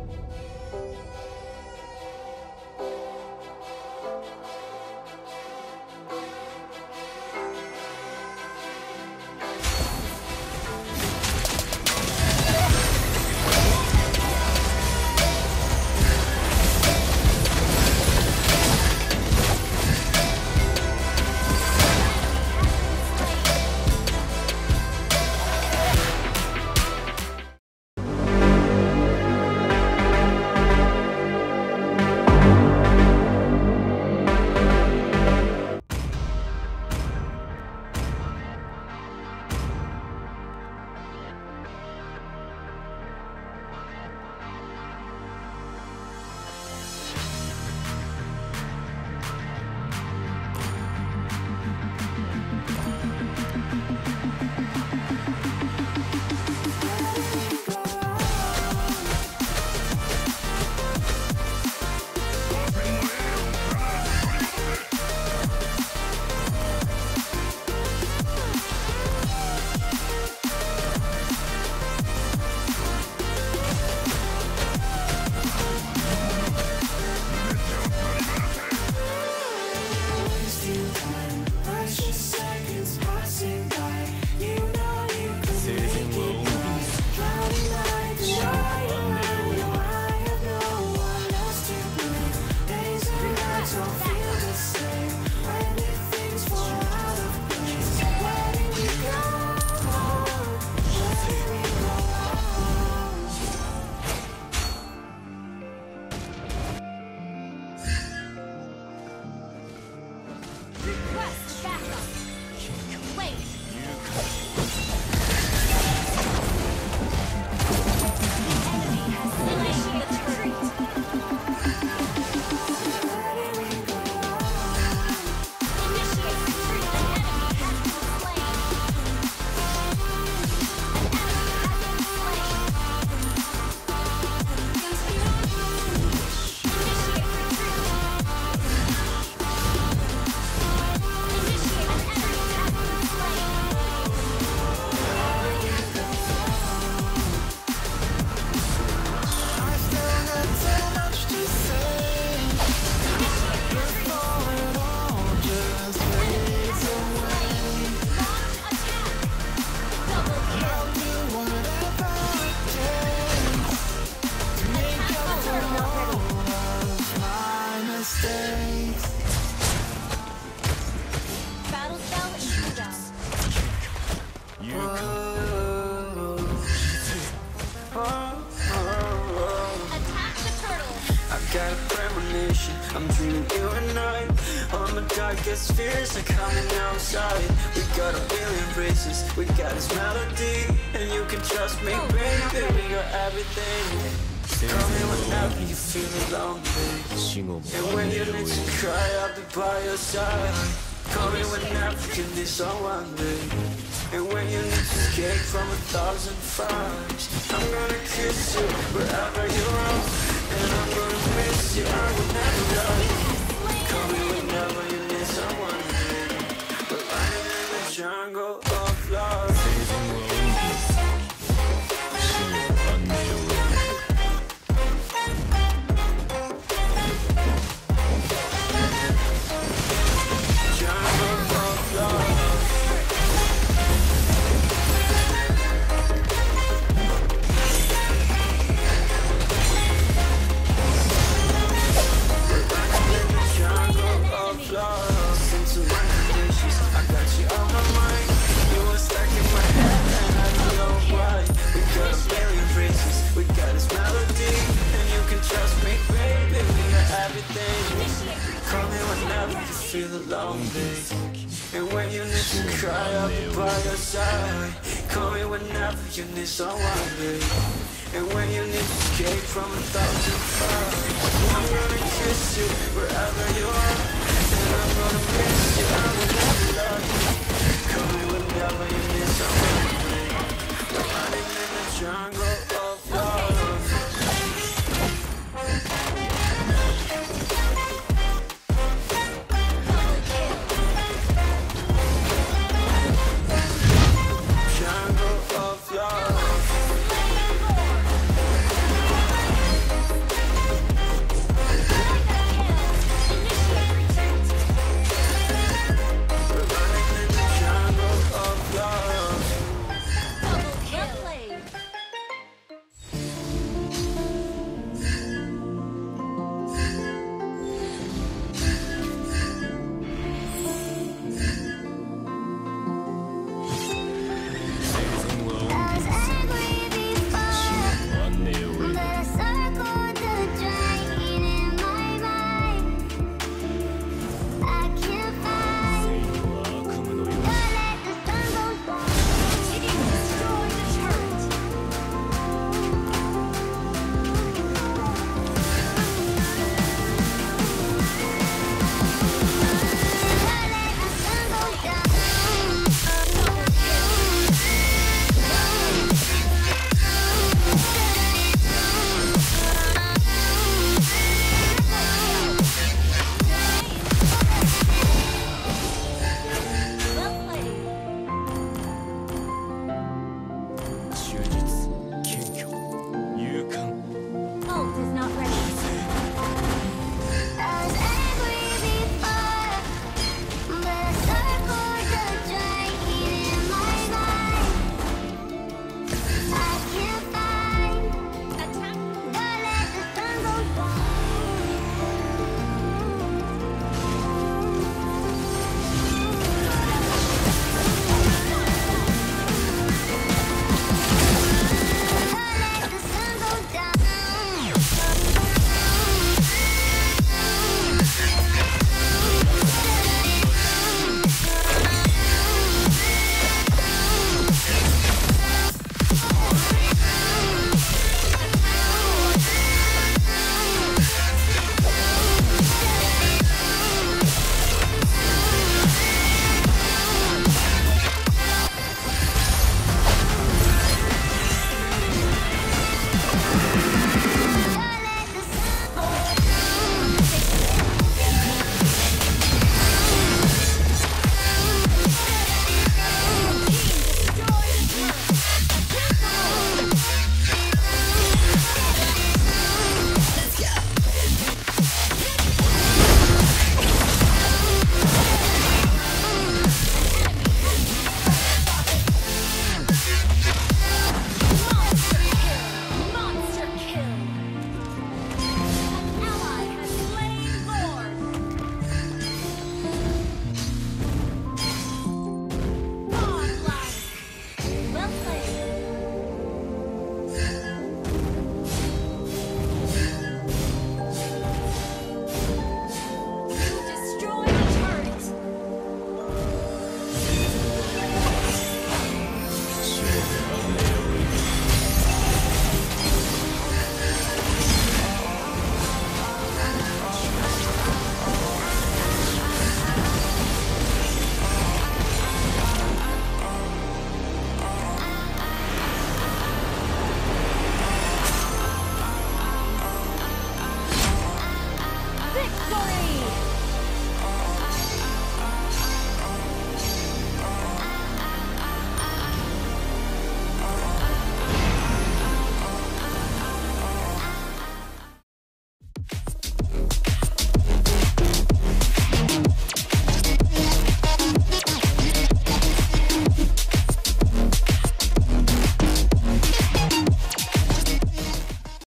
got a premonition, I'm dreaming you and I. All my darkest fears are coming outside. We got a billion races, we got this melody, and you can trust me, baby, we got everything. Call me whenever you feel alone, babe. And when you need to cry, I'll be by your side. Call me whenever you need someone, babe. And when you need to escape from 1,000 fires, I'm gonna kiss you wherever you are. And I'm gonna miss you, I will never lie. Call me whenever you need someone, babe. We're running in the jungle of love. Feel alone, babe. And when you need to cry, I'll be by your side. Call me whenever you need someone, babe. And when you need to escape from 1,000 fires, I'm gonna kiss you wherever you are. And I'm gonna miss you, I will never lie. Call me whenever you need someone, babe. We're running in the jungle.